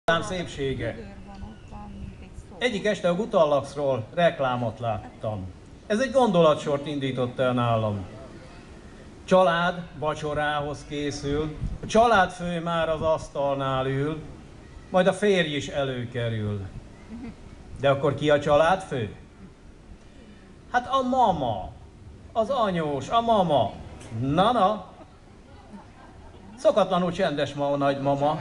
Szépsége. Egyik este a Gutallaxról reklámot láttam. Ez egy gondolatsort indított el nálam. Család vacsorához készül, a családfő már az asztalnál ül, majd a férj is előkerül. De akkor ki a családfő? Hát a mama, az anyós, a mama. Na. Szokatlanul csendes ma a nagymama.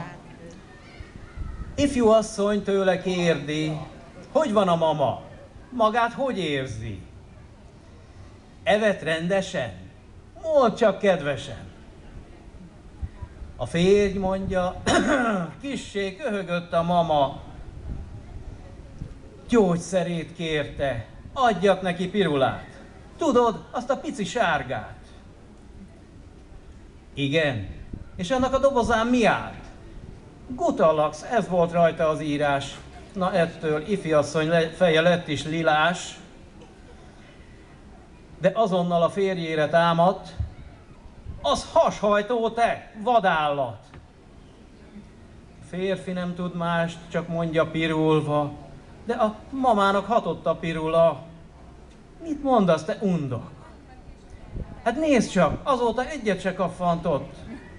Ifjú asszony tőle kérdi, hogy van a mama? Magát hogy érzi? Evett rendesen? Mondd csak kedvesen. A férj mondja, kissé köhögött a mama. Gyógyszerét kérte, adjak neki pirulát. Tudod, azt a pici sárgát. Igen, és annak a dobozán mi állt? Gutallax, ez volt rajta az írás. Na ettől ifjasszony feje lett is lilás, de azonnal a férjére támadt, az hashajtó te, vadállat. A férfi nem tud mást, csak mondja pirulva, de a mamának hatott a pirula. Mit mondasz, te undok? Hát nézd csak, azóta egyet se kaffantott.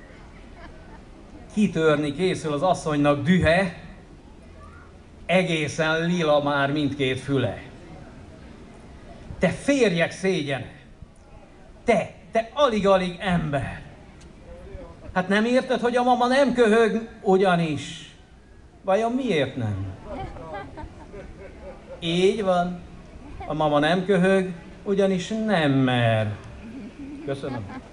Kitörni készül az asszonynak dühe, egészen lila már mindkét füle. Te férjek szégyene! Te alig-alig ember! Hát nem érted, hogy a mama nem köhög ugyanis? Vajon miért nem? Így van, a mama nem köhög, ugyanis nem mer. Köszönöm.